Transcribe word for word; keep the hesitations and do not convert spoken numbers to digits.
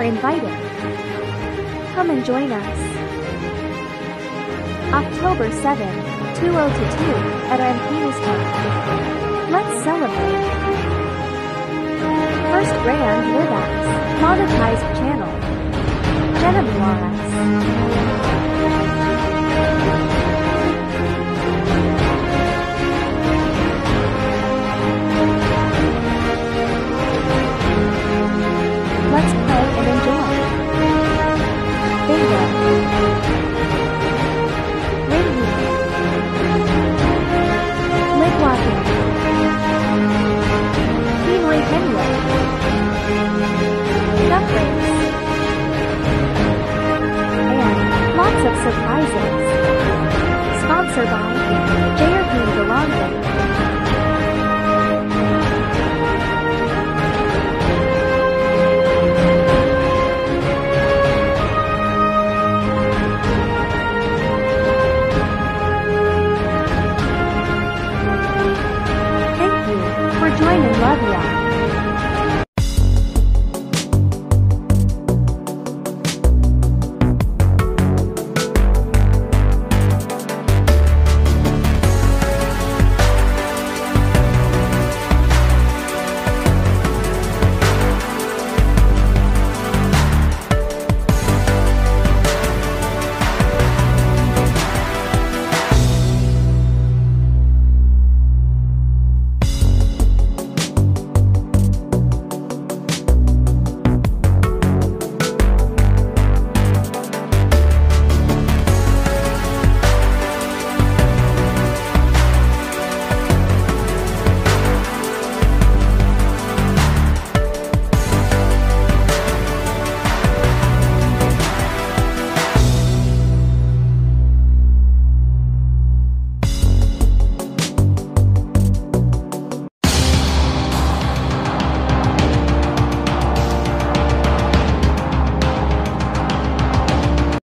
are invited. Come and join us. October seventh, two thousand two, at Afghanistan. Let's celebrate. First brand with us. Monitized channel. Jenna Let's play and enjoy. Bingo. Ring Lid walking. Pinoy Penway. Duck race. And lots of surprises. Sponsored by J R P Galante.